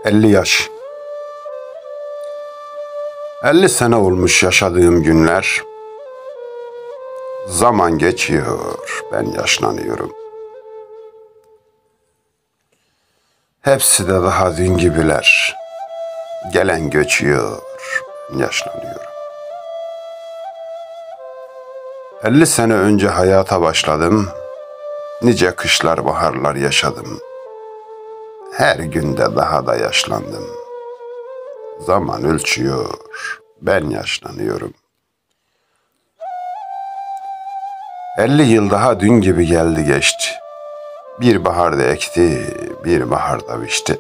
50 yaş. 50 sene olmuş yaşadığım günler. Zaman geçiyor, ben yaşlanıyorum. Hepsi de daha dün gibiler. Gelen göçüyor, ben yaşlanıyorum. 50 sene önce hayata başladım. Nice kışlar, baharlar yaşadım. Her günde daha da yaşlandım. Zaman ölçüyor, ben yaşlanıyorum. 50 yıl daha dün gibi geldi geçti. Bir baharda ekti, bir baharda biçti.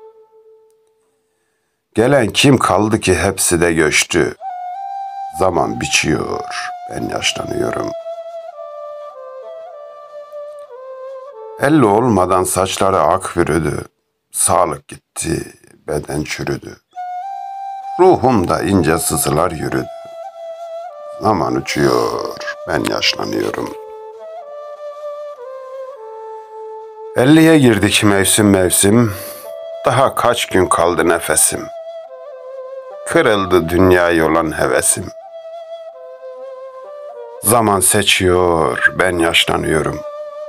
Gelen kim kaldı ki hepsi de göçtü. Zaman biçiyor, ben yaşlanıyorum. 50 olmadan saçları ak bürüdü. Sağlık gitti, beden çürüdü. Ruhumda ince sızılar yürüdü. Zaman uçuyor, ben yaşlanıyorum. 50'ye girdik mevsim mevsim. Daha kaç gün kaldı nefesim. Kırıldı dünyaya olan hevesim. Zaman seçiyor, ben yaşlanıyorum.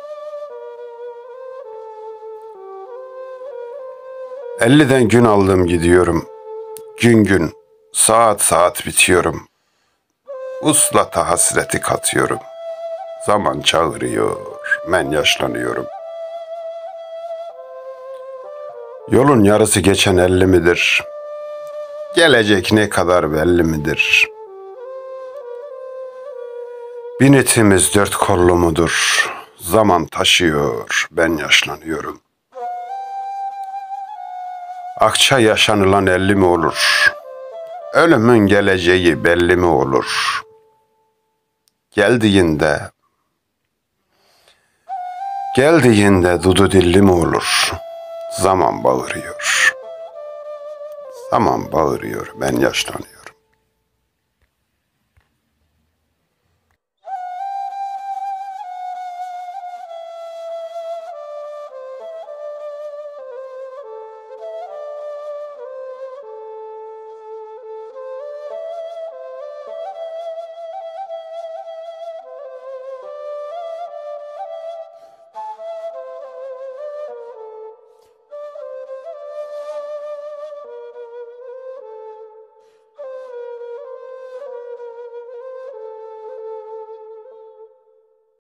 50'den gün aldım gidiyorum. Gün gün, saat saat bitiyorum. Uslata hasreti katıyorum. Zaman çağırıyor, ben yaşlanıyorum. Yolun yarısı geçen 50 midir? Gelecek ne kadar belli midir? Binitimiz dört kollu mudur? Zaman taşıyor, ben yaşlanıyorum. Akça yaşanılan 50 mi olur? Ölümün geleceği belli mi olur? Geldiğinde dudu dilli mi olur? Zaman bağırıyor. Zaman bağırıyor, ben yaşlanıyorum.